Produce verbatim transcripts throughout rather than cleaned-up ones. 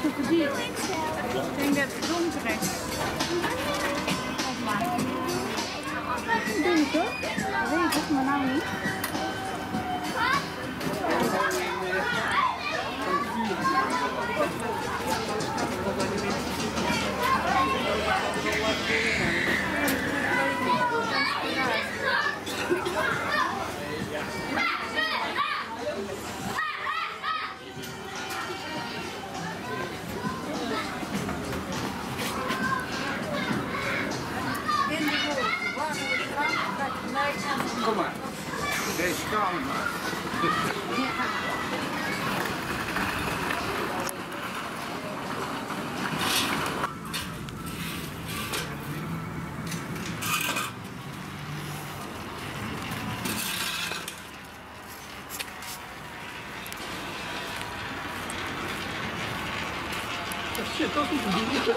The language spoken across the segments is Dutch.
krokodil. Ik denk dat het rondtrekt. Dat denk ik toch? Dat weet ik toch, maar nou niet. Kom maar, deze kamer maar. Shit, dat is niet te doen.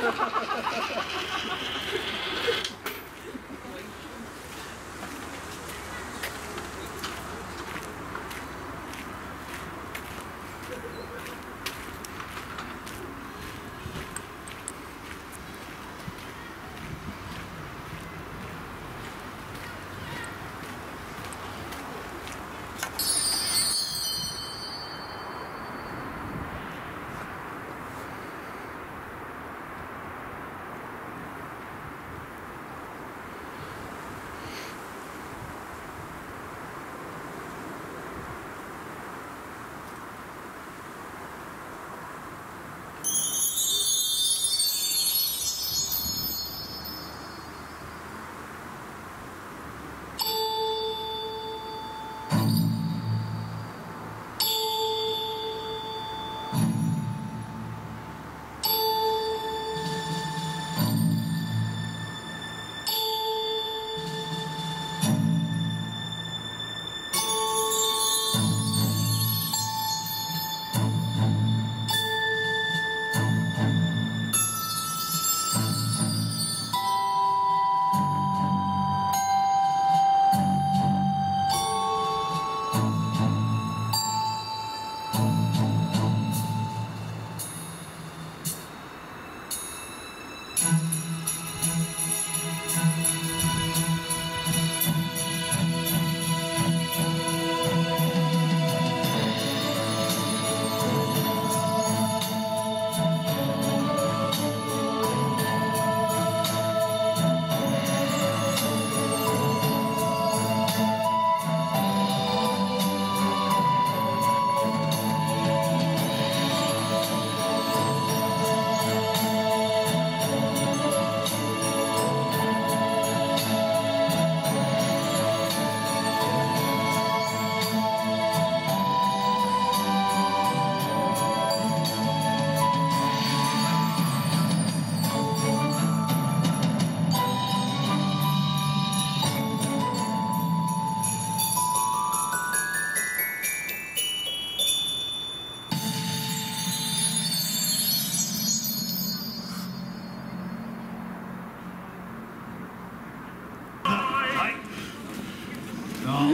Nou,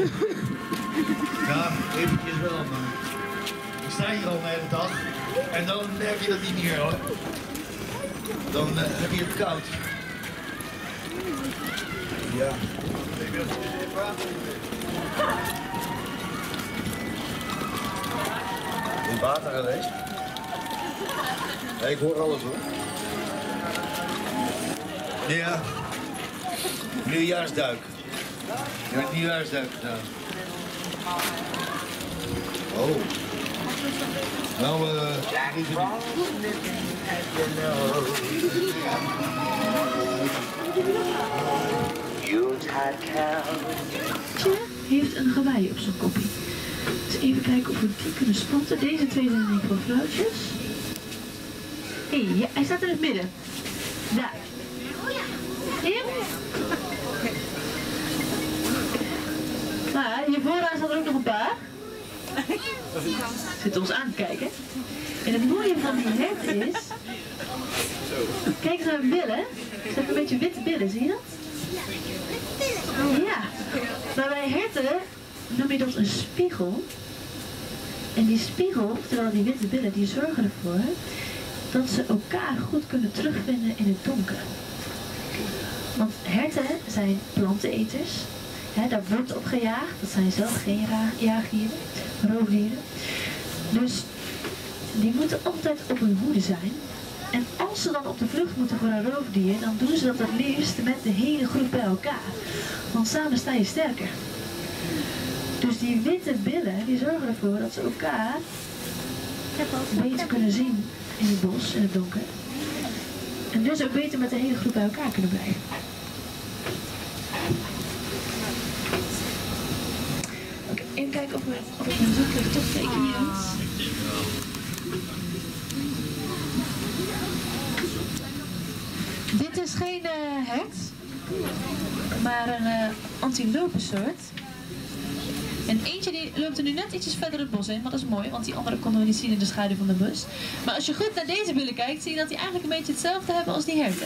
ja, eventjes wel, maar ik sta hier al de hele dag en dan merk je dat niet meer hoor. Dan uh, heb je het koud. Ja. Ik wil het water. In water geweest? Ja, ik hoor alles hoor. Ja. Nieuwjaarsduik. Je hebt nieuwjaarsduik gedaan. Oh. Nou, eh... Uh, heeft een gewei op zijn koppie. Dus even kijken of we die kunnen spotten. Deze twee zijn denk ik wel vrouwtjes. Hé, hey, ja, hij staat in het midden. Daar. Hier? Nou, hier vooraan staat er ook nog een paar. Zitten ons aan te kijken. En het mooie van die hert is... Kijk eens naar hun billen. Ze hebben een beetje witte billen, zie je dat? Ja. Maar bij herten noem je dat een spiegel. En die spiegel, terwijl die witte billen, die zorgen ervoor dat ze elkaar goed kunnen terugvinden in het donker. Want herten zijn planteneters. He, daar wordt op gejaagd. Dat zijn zelf geen jaagdieren, roofdieren. Dus die moeten altijd op hun hoede zijn. En als ze dan op de vlucht moeten voor een roofdier, dan doen ze dat het liefst met de hele groep bij elkaar. Want samen sta je sterker. Dus die witte billen, die zorgen ervoor dat ze elkaar beter kunnen zien in het bos, in het donker. En dus ook beter met de hele groep bij elkaar kunnen blijven. Oké, even kijken of, we, of ik mijn zoeklig toch tekening had. Dit is geen uh, hert, maar een uh, antilopensoort. En eentje die loopt er nu net ietsjes verder het bos in, maar dat is mooi, want die andere konden we niet zien in de schaduw van de bus. Maar als je goed naar deze billen kijkt, zie je dat die eigenlijk een beetje hetzelfde hebben als die herten.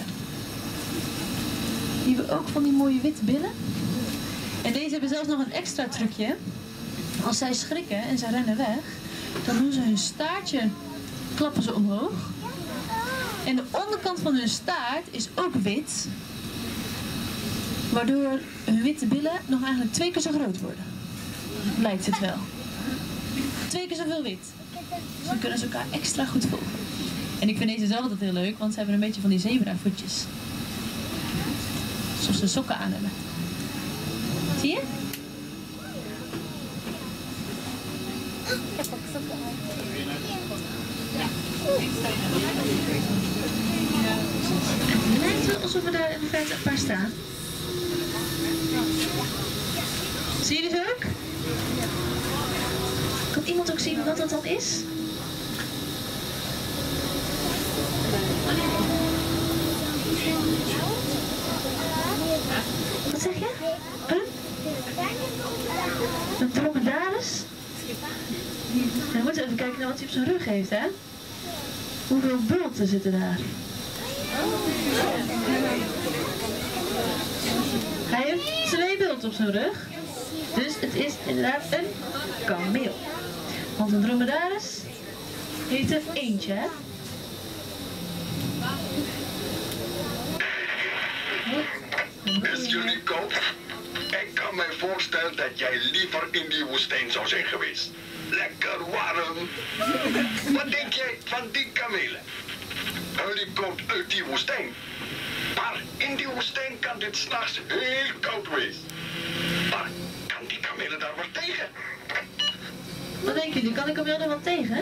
Die hebben ook van die mooie witte billen. En deze hebben zelfs nog een extra trucje. Als zij schrikken en ze rennen weg, dan doen ze hun staartje, klappen ze omhoog. En de onderkant van hun staart is ook wit, waardoor hun witte billen nog eigenlijk twee keer zo groot worden. Lijkt het wel. Twee keer zoveel wit. Dus dan kunnen ze elkaar extra goed volgen. En ik vind deze zelf altijd heel leuk, want ze hebben een beetje van die zebra voetjes. Alsof ze sokken aan hebben. Zie je? Het lijkt wel alsof we daar in de verte een paar staan. Zie je dit ook? Kan iemand ook zien wat dat dan is? Wat zeg je? Huh? Een dromedaris? We moeten even kijken naar wat hij op zijn rug heeft, hè? Hoeveel bulten zitten daar? Hij heeft twee bulten op zijn rug. Dus het is inderdaad een kameel. Want een dromedaris heeft er eentje, hè? Is jullie koud? Ik kan me voorstellen dat jij liever in die woestijn zou zijn geweest. Lekker warm. Wat denk jij van die kamelen? Jullie komt uit die woestijn. Maar in die woestijn kan dit 's nachts heel koud wezen. Maar kan die kamelen daar wat tegen? Wat denken jullie? Kan een kameel er wat tegen?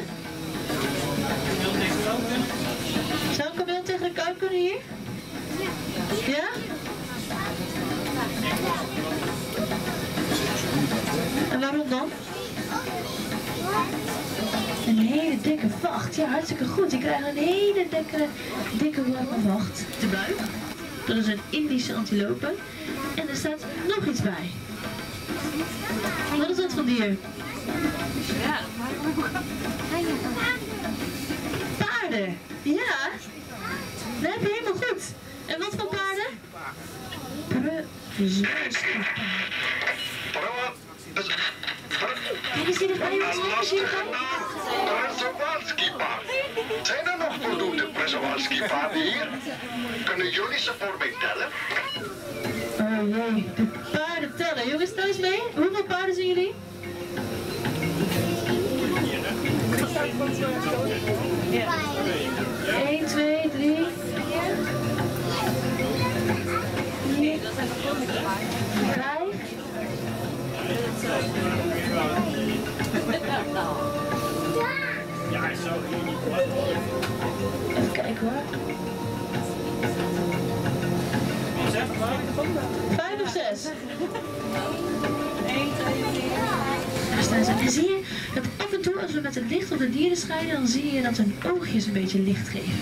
Zou een kameel tegen de kou kunnen hier? Ja? En waarom dan? Een hele dikke vacht. Ja, hartstikke goed. Die krijgen een hele dikke, dikke warme vacht. De buik. Dat is een Indische antilope. En er staat nog iets bij. Wat is dat voor dier? Ja. Paarden. Ja. Dat heb je helemaal goed. En wat voor paarden? Przewalskipaard. Kijk eens hier erbij, jongens. Een lastige naam. Przewalskipaard. Zijn er nog voldoende Przewalskipaarden hier? Kunnen jullie ze voor mij tellen? Oh jee, de paarden tellen. Jongens, tel eens mee. Hoeveel paarden zijn jullie? Ja. één, twee, drie. vier. vijf. Even kijken hoor. Vijf of zes? Daar staan ze. En zie je dat af en toe als we met het licht op de dieren schijnen, dan zie je dat hun oogjes een beetje licht geven.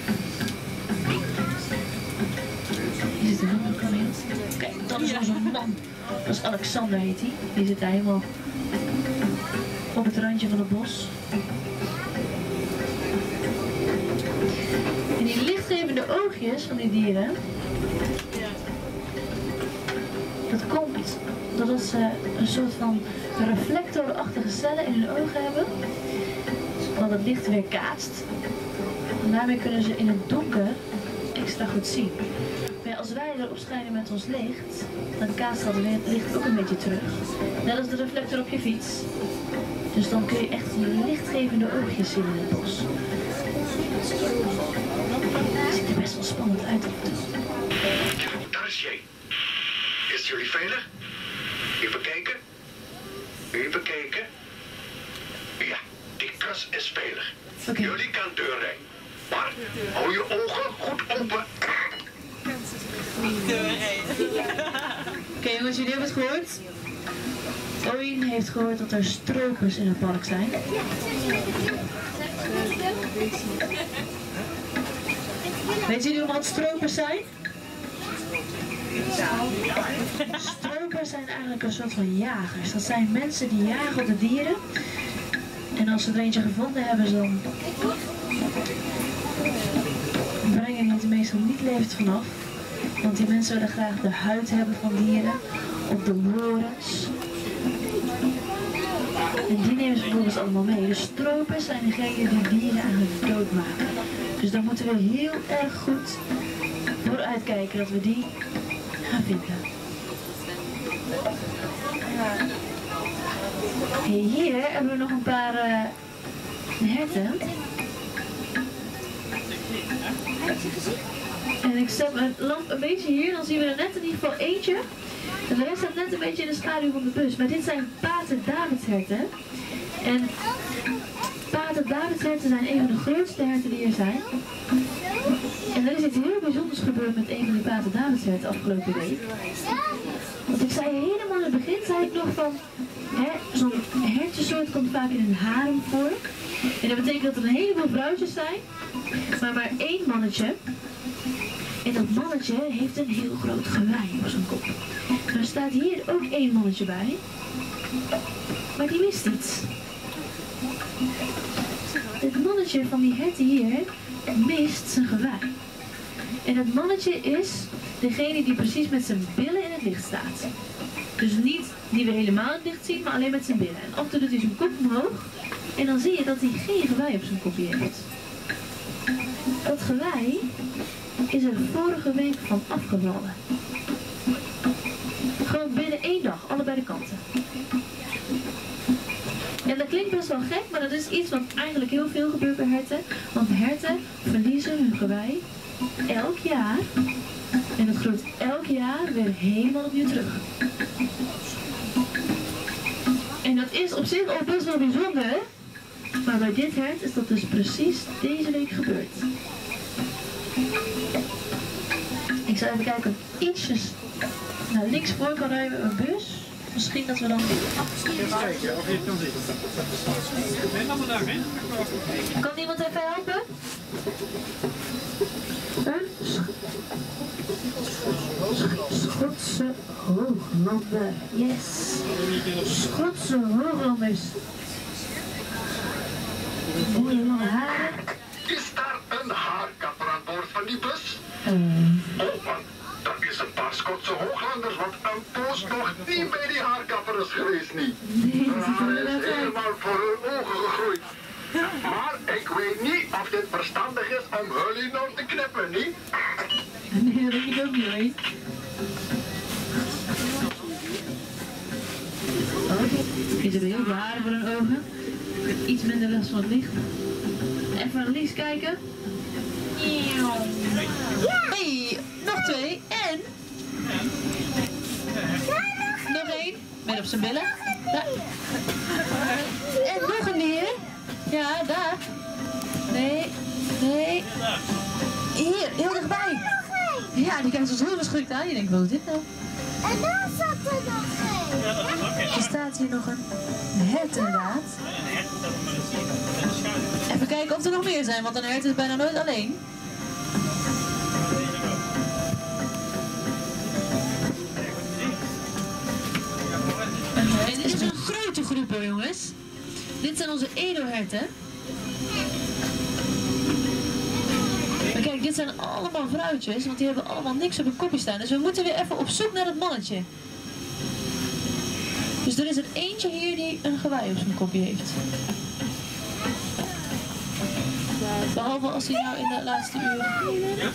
Hier zit een andere kameel. Kijk, dat is onze man. Dat is Alexander heet hij. Die zit daar helemaal op het randje van het bos. En die lichtgevende oogjes van die dieren, dat komt doordat ze een soort van reflectorachtige cellen in hun ogen hebben, wat het licht weer kaatst. En daarmee kunnen ze in het donker extra goed zien. Maar ja, als wij erop schijnen met ons licht, dan kaatst dat licht ook een beetje terug. Net als de reflector op je fiets. Dus dan kun je echt lichtgevende oogjes zien in het bos. Het ziet er best wel spannend uit af en toe. Daar is Jay. Is jullie veilig? Even kijken. Even kijken. Ja, die kas is veilig. Okay. Jullie kan deur rijden. Maar hou je ogen goed open. Oké okay, jongens, jullie hebben het gehoord. Owen heeft gehoord dat er stropers in het park zijn. Weet jullie wat stropers zijn? Stropers zijn eigenlijk een soort van jagers. Dat zijn mensen die jagen op de dieren. En als ze er eentje gevonden hebben, dan brengen die het meestal niet levend vanaf. Want die mensen willen graag de huid hebben van dieren. Of de horens. En die nemen ze vervolgens allemaal mee. De stropers zijn degenen die dieren eigenlijk doodmaken. Dus daar moeten we heel erg goed voor uitkijken dat we die gaan vinden. Hey, hier hebben we nog een paar uh, herten. En ik zet mijn lamp een beetje hier, dan zien we er net in ieder geval eentje. En de rest staat net een beetje in de schaduw van de bus. Maar dit zijn pater-Davidsherten. En pater-Davidsherten zijn een van de grootste herten die er zijn. En er is iets heel bijzonders gebeurd met een van die pater-Davidsherten afgelopen week. Want ik zei helemaal in het begin, zei ik nog van, zo'n hertjesoort komt vaak in een harem voor. En dat betekent dat er een heleboel vrouwtjes zijn, maar maar één mannetje. En dat mannetje heeft een heel groot gewei op zijn kop. Er staat hier ook één mannetje bij, maar die mist iets. Het mannetje van die herten hier mist zijn gewei. En het mannetje is degene die precies met zijn billen in het licht staat. Dus niet die we helemaal in het licht zien, maar alleen met zijn billen. En af en toe doet hij zijn kop omhoog en dan zie je dat hij geen gewei op zijn kopje heeft. Dat gewei is er vorige week van afgevallen. Gewoon binnen één dag, allebei de kanten. En dat klinkt best wel gek, maar dat is iets wat eigenlijk heel veel gebeurt bij herten. Want herten verliezen hun gewei elk jaar. En dat groeit elk jaar weer helemaal opnieuw terug. En dat is op zich al best wel bijzonder. Maar bij dit hert is dat dus precies deze week gebeurd. Ik zal even kijken of ietsjes naar links voor kan rijden, een bus. Misschien dat we dan... Even kijken of je het kan zien. Ben je allemaal daarheen? Kan iemand even helpen? Een Schotse hooglander. Yes. Schotse hooglanders. Mooie lange haren. Is daar een haarkapper aan boord van die bus? Um. Oh man, er is een paar Schotse hooglanders, want een poos nog niet bij die haarkapper is geweest niet. Nee, dat ziet er is inderdaad uit. helemaal voor hun ogen gegroeid. Maar ik weet niet of dit verstandig is om jullie nou te knippen, niet? Nee, dat denk ik ook niet, hoor. Oké, die hebben heel veel haren voor hun ogen. Iets minder last van het licht. Even naar links kijken. Hey, nog twee. En... nog één. Met op zijn billen. Daar. En nog een dier. Ja, daar. Nee, nee. Hier, heel dichtbij. Ja, die kijkt ons heel verschrikt aan. Je denkt, wat is dit nou? En daar zat er nog een. Er staat hier nog een hert inderdaad. Even kijken of er nog meer zijn, want een hert is bijna nooit alleen. En dit is een grote groep hoor jongens. Dit zijn onze edelherten. Maar kijk, dit zijn allemaal vrouwtjes, want die hebben allemaal niks op hun kopje staan. Dus we moeten weer even op zoek naar het mannetje. Dus er is er eentje hier die een gewei op zijn kopje heeft. Behalve als hij nou in de laatste uren...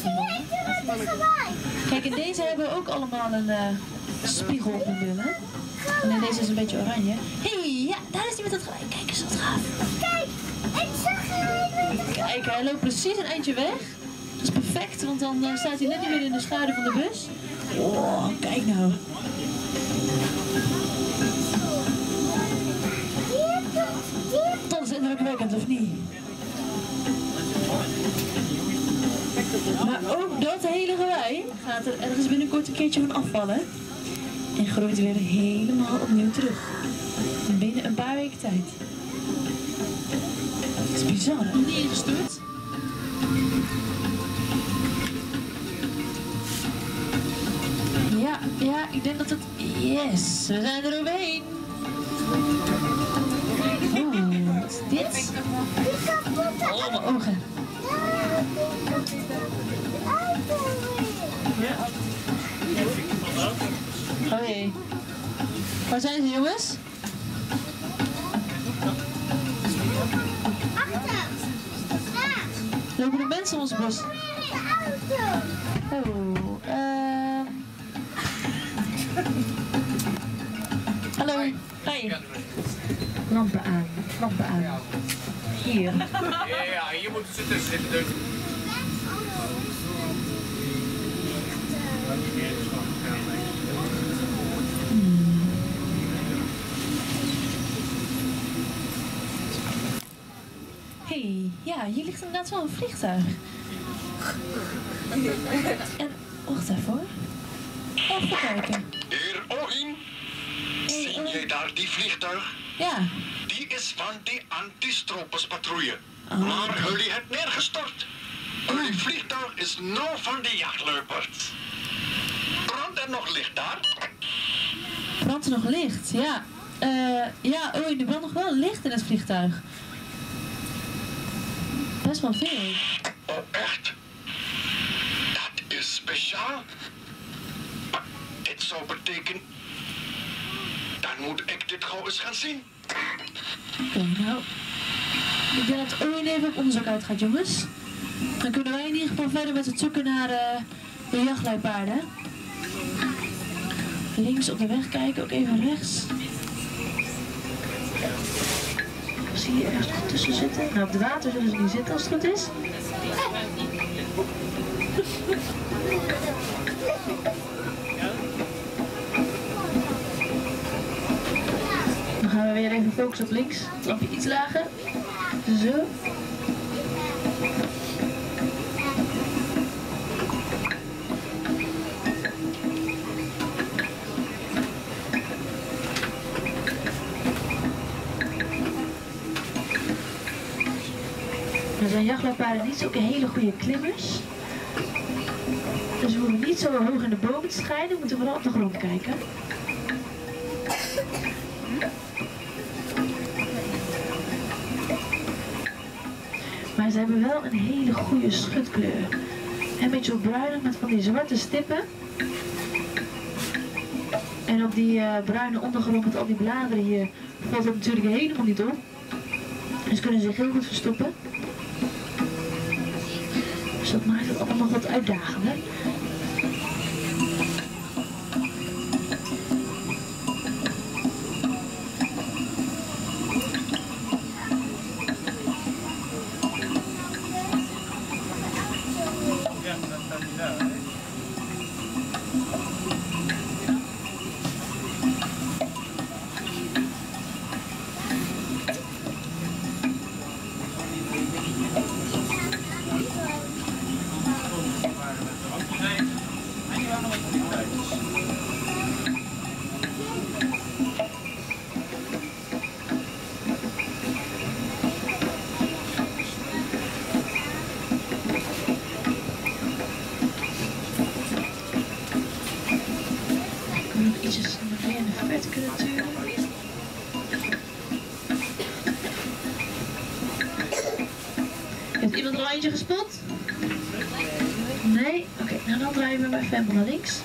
Kijk, en deze hebben ook allemaal een uh, spiegel op hun billen. En deze is een beetje oranje. Hé, hey, ja, daar is hij met dat gelijk. Kijk eens wat gaaf. Kijk, ik zag hem. Kijk, hij loopt precies een eindje weg. Dat is perfect, want dan uh, staat hij net niet meer in de schaduw van de bus. Oh, kijk nou. Dat is indrukwekkend, of niet? Maar ook dat hele gewei gaat er ergens binnenkort een keertje van afvallen. En groeit weer helemaal opnieuw terug. Binnen een paar weken tijd. Dat is bizar, hè? Niet ingestort. Ja, ja, ik denk dat het... Yes, we zijn er overheen. Oh, wat is dit? Oh, mijn ogen. Ja. Oh jee. Waar zijn ze, jongens? Achter. Lopen er mensen in onze bus? Oh, ehm... Hallo. Hi. Lampen aan. Lampen aan. Hier. Ja, hier moeten ze tussen zitten. Dus. Hé, hey, ja, hier ligt inderdaad wel een vliegtuig. En, wacht even hoor. Even kijken. Heer Ogin, zie jij daar die vliegtuig? Ja. Die is van die anti-stroperspatrouille. Oh. Maar jullie het neergestort. Jullie vliegtuig is nou van die jachtluipaards. Brandt er nog licht daar? Brandt er nog licht? Ja. Uh, ja, oh, er brandt nog wel licht in het vliegtuig. Best wel veel. Oh, echt? Dat is speciaal. Maar dit zou betekenen... Dan moet ik dit gauw eens gaan zien. Oké, nou. Ik denk dat Owen even op onderzoek uitgaat, jongens. Dan kunnen wij in ieder geval verder met het zoeken naar uh, de jachtluipaarden. Links op de weg kijken, ook even rechts. Zie je ergens nog tussen zitten? Nou, op het water zullen ze niet zitten als het goed is. Dan gaan we weer even focussen op links. Het lampje iets lager. Zo. Nou zijn jachtluipaarden niet zulke hele goede klimmers. Dus we hoeven niet zo hoog in de bomen te schijnen, we moeten vooral op de grond kijken. Maar ze hebben wel een hele goede schutkleur. Een beetje zo bruinig met van die zwarte stippen. En op die uh, bruine ondergrond met al die bladeren hier valt het natuurlijk helemaal niet op. Dus kunnen ze zich heel goed verstoppen. Dus dat maakt het allemaal nog wat uitdagender. Heeft iemand er al eentje gespot? Nee? Oké, okay, nou dan draaien we maar even naar links.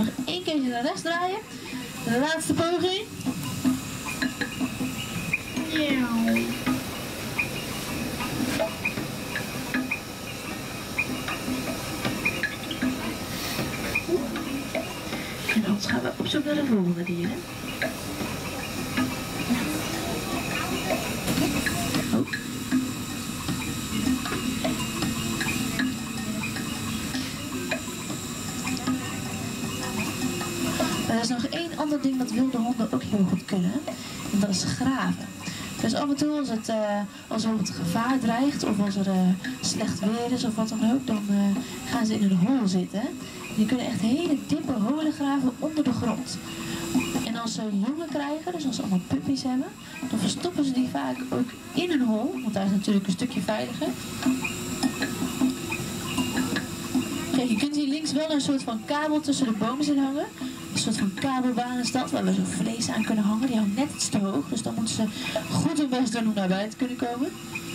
nog één keertje naar rechts draaien. De laatste poging. En dan gaan we op zoek naar de volgende dieren. Oh. Er is nog één ander ding dat wilde honden ook heel goed kunnen. En dat is graven. Dus af en toe als, het, uh, als er bijvoorbeeld gevaar dreigt of als er uh, slecht weer is of wat dan ook, dan uh, gaan ze in een hol zitten. En die kunnen echt hele diepe holen graven onder de grond. En als ze jongen krijgen, dus als ze allemaal puppies hebben, dan verstoppen ze die vaak ook in een hol. Want daar is natuurlijk een stukje veiliger. Kijk, je kunt hier links wel een soort van kabel tussen de bomen zien hangen. Een soort van kabelbaan is dat, waar we zo vlees aan kunnen hangen. Die hangt net iets te hoog, dus dan moeten ze goed hun best doen om naar buiten te kunnen komen.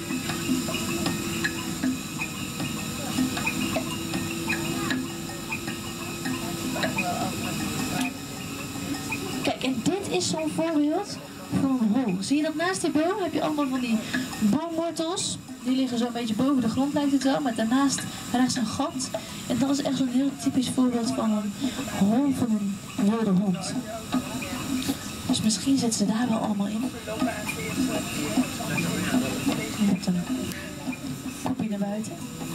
Kijk, en dit is zo'n voorbeeld van een hol. Zie je dat naast die boom heb je allemaal van die boomwortels. Die liggen zo'n beetje boven de grond, lijkt het wel, maar daarnaast rechts een gat. En dat is echt zo'n heel typisch voorbeeld van een hol van een wilde hond. Dus misschien zitten ze daar wel allemaal in. Met een kopje naar buiten.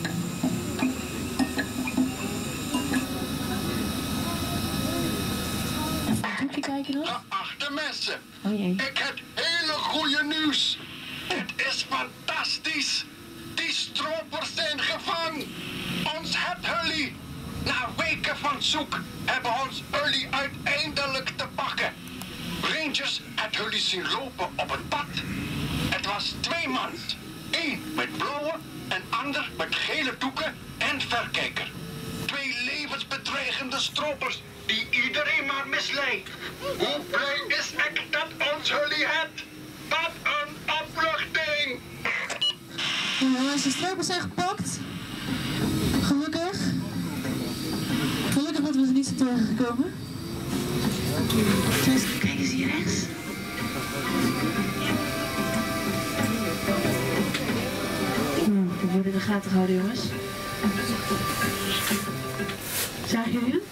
Even een hoekje kijken nog. Geachte mensen, Oh jee. ik heb hele goede nieuws. Het is fantastisch. Die stropers zijn gevangen. Ons hebt jullie. Na weken van zoek hebben ons jullie uiteindelijk te pakken. Rangers hebben jullie zien lopen op het pad. Het was twee mans. Eén met blauwe en ander met gele doeken en verkijker. Twee levensbedreigende stropers die iedereen maar misleidt. Hoe blij is ik dat ons jullie hebt? Wat een opluchting! Ja, jongens, de stropers zijn gepakt. Gelukkig. Gelukkig dat we ze niet zijn tegengekomen. Dus, kijk eens hier rechts. Hmm, we worden in de gaten gehouden, jongens. Zagen jullie hem?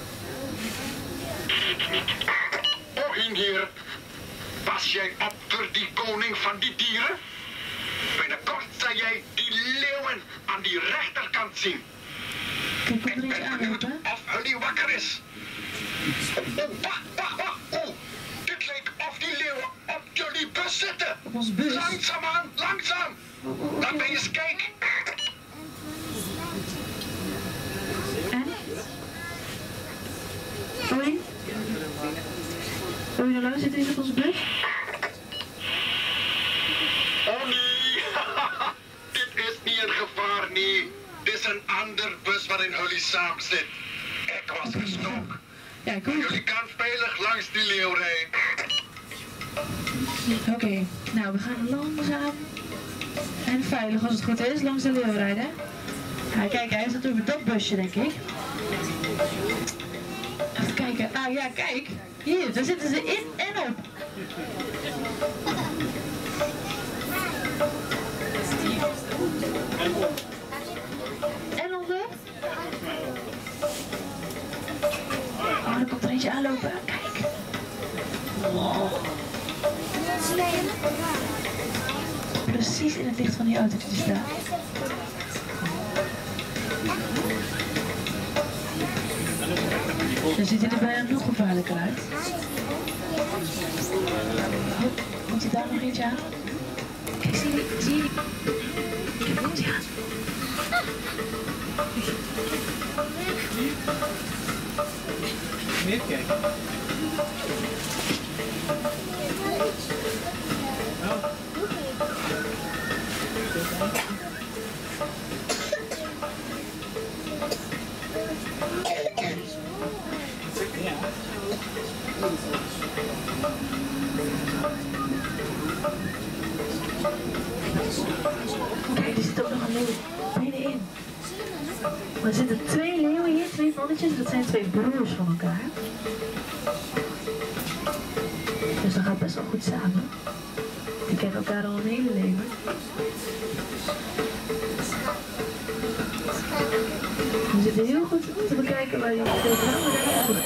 Ohin hier, was jij op voor die koning van die dieren? Binnenkort zal jij die leeuwen aan die rechterkant zien. Kijk, kom er Ik eens ben benieuwd aanlopen. of jullie wakker is. Oh, wacht, wacht, wacht. Oh, dit lijkt of die leeuwen op jullie bus zitten. Op onze bus. Langzaam aan, langzaam. Laat me eens kijken. En? Oei? Oei, hallo, zit deze op onze bus? Oh nee, dit is niet een gevaar, nee. Dit is een ander bus waarin jullie samen zitten. Ik was gestoken. Ja, kom. Jullie kan veilig langs die leeuw rijden. Oké, okay. Nou, we gaan langzaam en veilig, als het goed is, langs de leeuw rijden. Ja, kijk, hij zit over dat busje, denk ik. Even kijken. Ah ja, kijk. Hier, daar zitten ze in en op. En onder. Oh, er komt er eentje aanlopen. Kijk. Oh. Precies in het licht van die auto die er staat. Dan ziet hij er bijna nog gevaarlijker uit. Oh, komt hij daar nog eentje aan? Kijk, zie je, zie je? Kijk, komt hij aan. Meer kijken. Kijk, er zit ook nog een leeuw binnenin. Er zitten twee leeuwen hier, twee Mannetjes, dat zijn twee broers van elkaar. Dus dat gaat best wel goed samen. Die kennen elkaar al een hele leven. We zitten heel goed te bekijken waar je veel gaan, maar daar goed.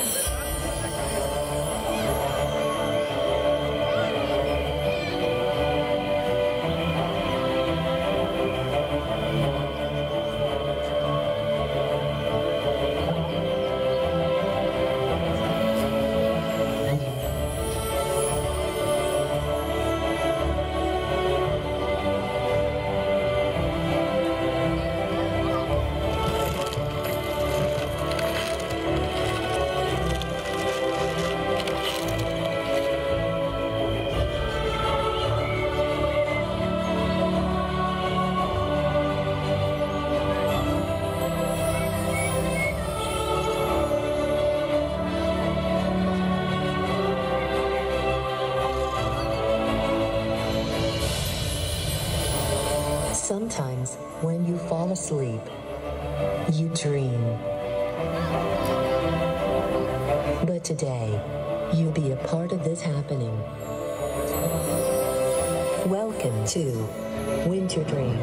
Sometimes, when you fall asleep, you dream. But today, you'll be a part of this happening. Welcome to Winter Dream.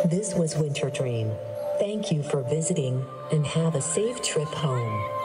This was Winter Dream. Thank you for visiting, and have a safe trip home.